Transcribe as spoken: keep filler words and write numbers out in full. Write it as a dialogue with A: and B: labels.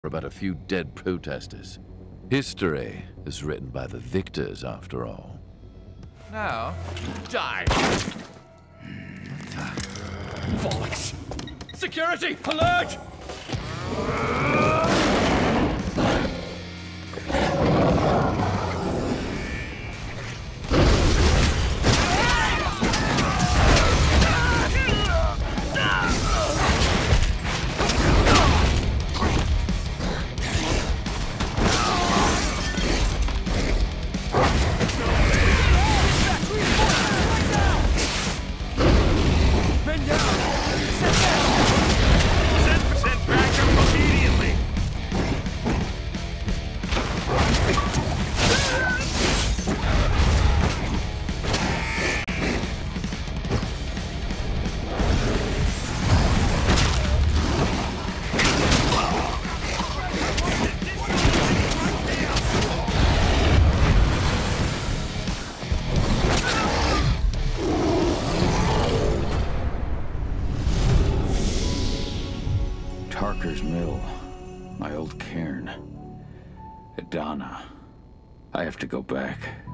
A: about a few dead protesters. History is written by the victors, after all.
B: Now, die! Bollocks! Security, alert!
C: Tarker's Mill. My old cairn. Adana. I have to go back.